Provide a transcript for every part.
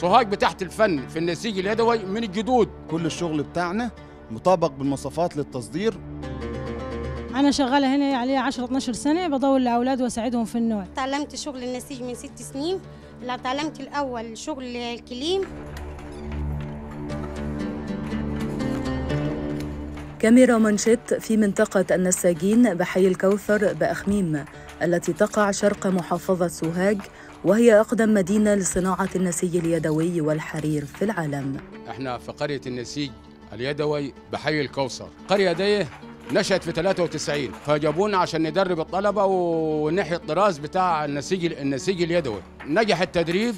سوهاج بتاعت الفن في النسيج اليدوي من الجدود. كل الشغل بتاعنا مطابق بالمواصفات للتصدير. أنا شغالة هنا عليها 10-12 سنة، بدور لأولاد وأساعدهم في النول. تعلمت شغل النسيج من 6 سنين. لا تعلمت الأول شغل الكليم. كاميرا منشط في منطقة النساجين بحي الكوثر بأخميم التي تقع شرق محافظة سوهاج، وهي أقدم مدينة لصناعة النسيج اليدوي والحرير في العالم. احنا في قرية النسيج اليدوي بحي الكوثر. القرية دي نشأت في 93، فجابونا عشان ندرب الطلبة ونحيي الطراز بتاع النسيج اليدوي. نجح التدريب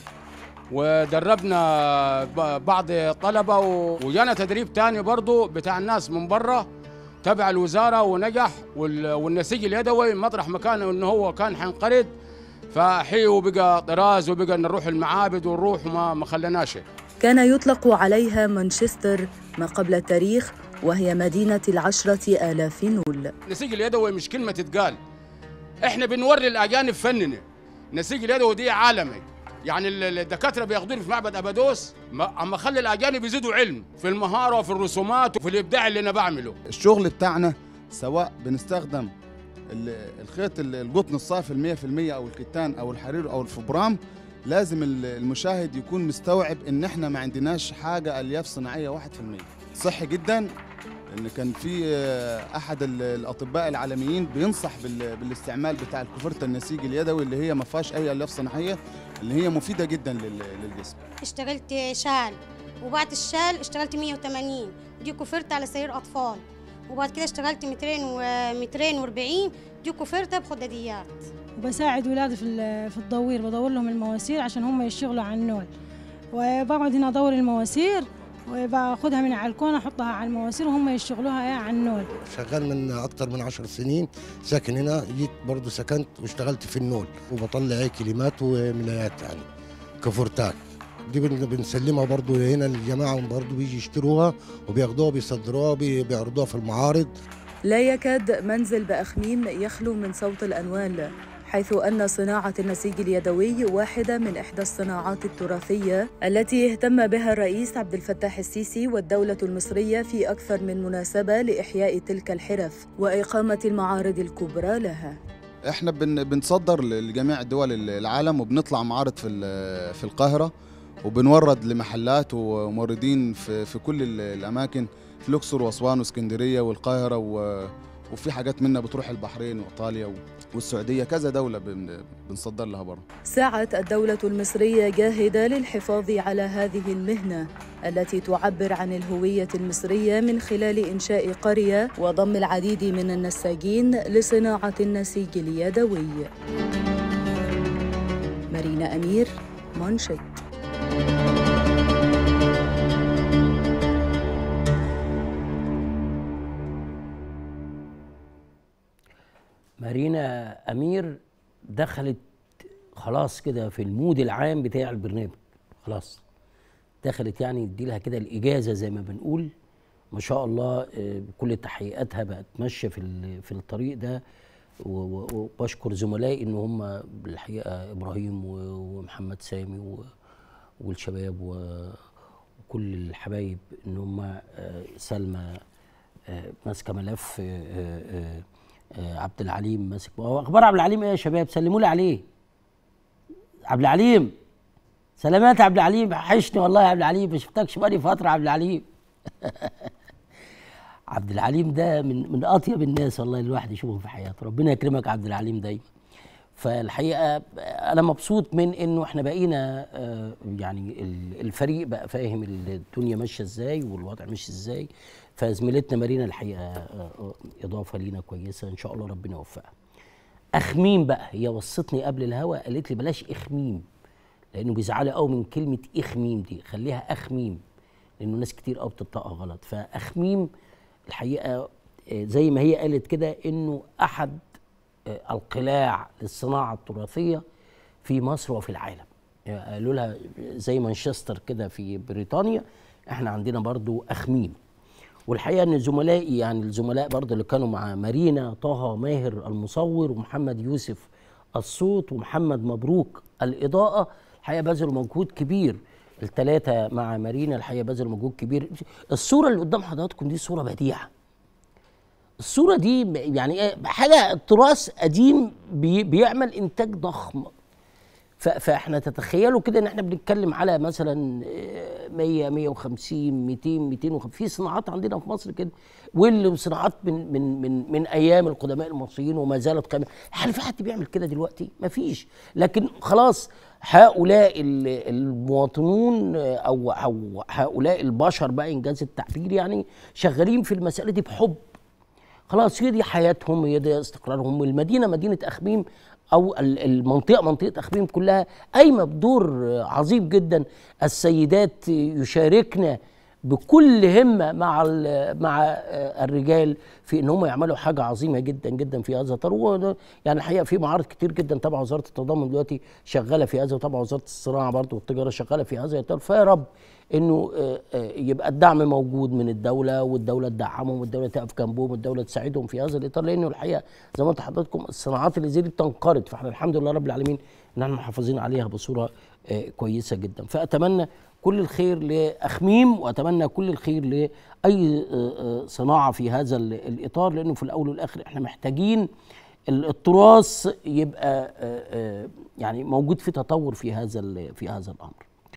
ودربنا بعض الطلبة وجانا تدريب تاني برضو بتاع الناس من بره تبع الوزارة ونجح. والنسيج اليدوي مطرح مكانه انه هو كان حينقرض فحي وبقى طراز وبقى نروح المعابد ونروح ما خلناش. كان يطلق عليها مانشستر ما قبل التاريخ، وهي مدينة 10,000 نول. النسيج اليدوي مش كلمة تتقال، احنا بنوري الأجانب فننا. النسيج اليدوي دي عالمي، يعني الدكاترة بياخدوني في معبد أبادوس أما خلي الأجانب يزيدوا علم في المهارة وفي الرسومات وفي الإبداع اللي أنا بعمله. الشغل بتاعنا سواء بنستخدم الخيط القطن الصافي 100% أو الكتان أو الحرير أو الفبرام، لازم المشاهد يكون مستوعب إن إحنا ما عندناش حاجة ألياف صناعية 1%. صحي جدا إن كان في أحد الأطباء العالميين بينصح بالاستعمال بتاع الكوفرتة النسيج اليدوي اللي هي ما فيهاش أي ألياف صناعية، اللي هي مفيدة جدا للجسم. اشتغلت شال، وبعد الشال اشتغلت 180 دي كوفرتة على سرير أطفال، وبعد كده اشتغلت 240 دي كوفرتة بخداديات. وبساعد ولادي في الدوير، بدور لهم المواسير عشان هم يشتغلوا على النول، وبقعد هنا ادور المواسير وباخدها من على الكون احطها على المواسير وهم يشتغلوها على النول. شغال من اكتر من 10 سنين، ساكن هنا، جيت برضه سكنت واشتغلت في النول وبطلع كلمات وملايات يعني كفورتات. دي بنسلمها برضه هنا للجماعه، برضه بيجي يشتروها وبياخدوها بيصدروها بيعرضوها في المعارض. لا يكاد منزل بأخميم يخلو من صوت الأنوال، حيث أن صناعة النسيج اليدوي واحدة من إحدى الصناعات التراثية التي اهتم بها الرئيس عبد الفتاح السيسي والدولة المصرية في أكثر من مناسبة لإحياء تلك الحرف وإقامة المعارض الكبرى لها. احنا بنصدر لجميع دول العالم وبنطلع معارض في القاهرة، وبنورد لمحلات وموردين في كل الأماكن، في الأقصر وأسوان واسكندرية والقاهرة، وفي حاجات منها بتروح البحرين وإيطاليا والسعودية، كذا دولة بنصدر لها برا. سعت الدولة المصرية جاهدة للحفاظ على هذه المهنة التي تعبر عن الهوية المصرية من خلال إنشاء قرية وضم العديد من النساجين لصناعة النسيج اليدوي. مارينا أمير، منشط. مارينا أمير دخلت خلاص كده في المود العام بتاع البرنامج، خلاص دخلت يعني اديلها كده الإجازة زي ما بنقول. ما شاء الله كل تحقيقاتها بقت ماشية في الطريق ده، وبشكر زملائي ان هم بالحقيقة إبراهيم ومحمد سامي والشباب وكل الحبايب ان هم سلمى ماسكة ملف عبد العليم ماسك. اخبار عبد العليم ايه يا شباب؟ سلموا لي عليه. عبد العليم، سلامات يا عبد العليم، وحشني والله يا عبد العليم، ما شفتكش بقالي فتره عبد العليم. عبد العليم ده من اطيب الناس والله الواحد يشوفهم في حياته، ربنا يكرمك عبد العليم دايما. فالحقيقه انا مبسوط من انه احنا بقينا يعني الفريق بقى فاهم الدنيا ماشيه ازاي والوضع ماشي ازاي. فزميلتنا مارينا الحقيقه اضافه لينا كويسه، ان شاء الله ربنا يوفقها. اخميم بقى، هي وصتني قبل الهوا قالت لي بلاش اخميم، لانه بيزعلوا قوي من كلمه اخميم دي، خليها اخميم، لانه ناس كتير قوي بتنطقها غلط. فاخميم الحقيقه زي ما هي قالت كده انه احد القلاع للصناعه التراثيه في مصر وفي العالم. قالوا لها زي مانشستر كده في بريطانيا، احنا عندنا برضو اخميم. والحقيقه ان زملائي يعني الزملاء برضو اللي كانوا مع مارينا، طه ماهر المصور ومحمد يوسف الصوت ومحمد مبروك الاضاءه، الحقيقه بذلوا مجهود كبير الثلاثه مع مارينا الحقيقه بذلوا مجهود كبير. الصوره اللي قدام حضراتكم دي صوره بديعه. الصوره دي يعني حاجه تراث قديم بيعمل انتاج ضخم. فاحنا تتخيلوا كده ان احنا بنتكلم على مثلا 100 150 200 250 في صناعات عندنا في مصر كده، واللي صناعات من ايام القدماء المصريين وما زالت قائمه. هل في حد بيعمل كده دلوقتي؟ ما فيش. لكن خلاص هؤلاء المواطنون او هؤلاء البشر بقى انجاز التعبير يعني شغالين في المساله دي بحب. خلاص هي دي حياتهم، هي دي استقرارهم. المدينه مدينه اخميم او المنطقه منطقه اخميم كلها قايمه بدور عظيم جدا. السيدات يشاركن بكل همه مع الرجال في ان هم يعملوا حاجه عظيمه جدا جدا في هذا الاطار. يعني الحقيقه في معارض كتير جدا تبع وزاره التضامن دلوقتي شغاله في هذا، وتبع وزاره الصناعه برضه والتجاره شغاله في هذا الاطار. فيا رب انه يبقى الدعم موجود من الدوله، والدوله تدعمهم، والدوله تقف جنبهم، والدوله تساعدهم في هذا الاطار. لانه الحقيقه زي ما قلت لحضراتكم الصناعات اللي زي دي بتنقرض، فاحنا الحمد لله رب العالمين ان احنا محافظين عليها بصوره كويسه جدا. فاتمنى كل الخير لاخميم، واتمنى كل الخير لاي صناعه في هذا الاطار، لانه في الاول والاخر احنا محتاجين التراث يبقى يعني موجود في تطور في هذا الامر.